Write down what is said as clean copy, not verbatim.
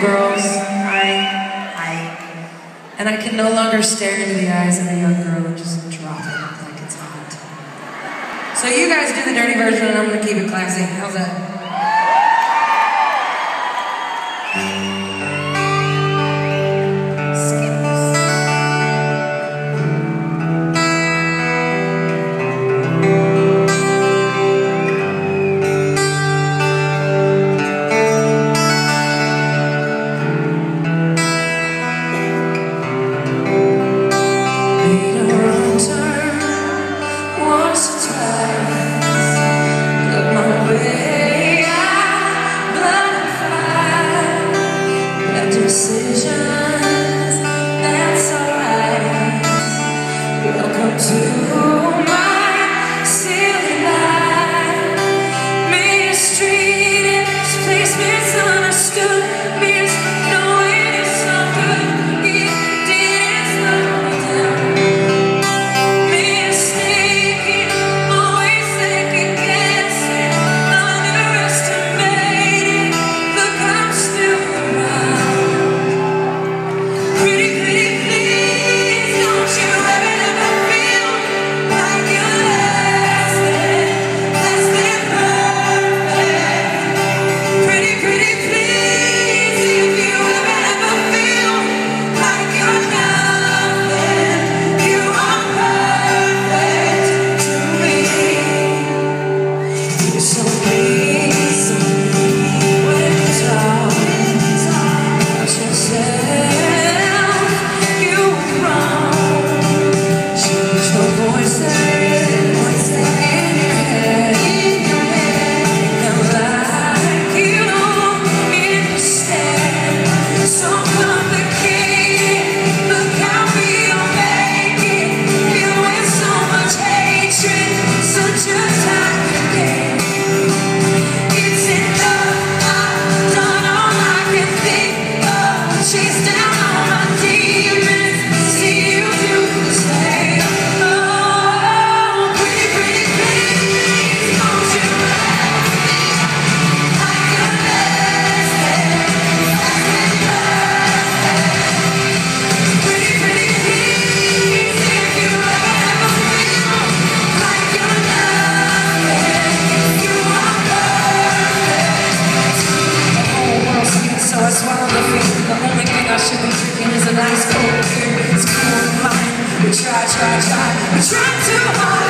girls. And I can no longer stare into the eyes of a young girl and just drop it like it's hot. So you guys do the dirty version and I'm gonna keep it classy. How's that? Decisions, that's alright. Welcome to my silly life. Mistreated, this place misunderstood. Knowing it's so good, it didn't slow me down. Mistaken, always second guessing, underestimated. Look, I'm still around. The only thing I should be drinking is a nice cold beer. It's cool and fine. We try too hard.